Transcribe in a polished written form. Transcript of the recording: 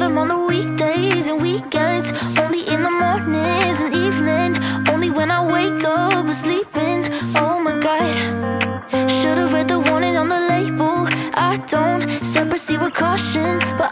them on the weekdays and weekends, only in the mornings and evening, only when I wake up or sleeping. Oh my God, should've read the warning on the label. I don't step proceed with caution, but